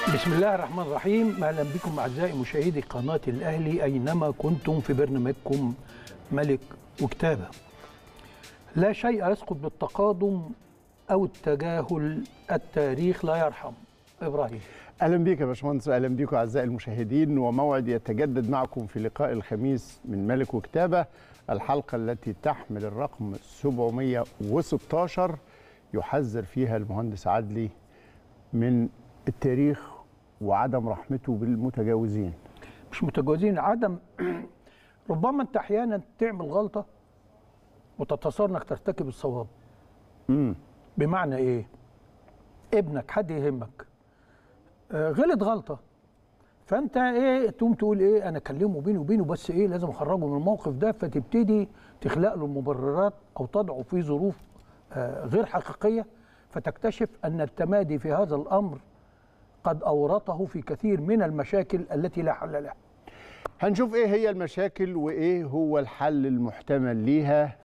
بسم الله الرحمن الرحيم. اهلا بكم اعزائي مشاهدي قناه الاهلي اينما كنتم في برنامجكم ملك وكتابه. لا شيء يسقط بالتقادم او التجاهل، التاريخ لا يرحم. ابراهيم، اهلا بيك يا باشمهندس، واهلا بيكم اعزائي المشاهدين، وموعد يتجدد معكم في لقاء الخميس من ملك وكتابه، الحلقه التي تحمل الرقم 716 يحذر فيها المهندس عدلي من التاريخ وعدم رحمته بالمتجاوزين. مش متجاوزين، عدم ربما انت احيانا تعمل غلطه وتتصور انك ترتكب الصواب. بمعنى ايه؟ ابنك حد يهمك غلط غلطه، فانت ايه تقوم تقول ايه، انا اكلمه بيني وبينه، بس ايه لازم اخرجه من الموقف ده، فتبتدي تخلق له مبررات او تضعه في ظروف غير حقيقيه، فتكتشف ان التمادي في هذا الامر قد اورطه في كثير من المشاكل التي لا حل لها. هنشوف ايه هي المشاكل وايه هو الحل المحتمل ليها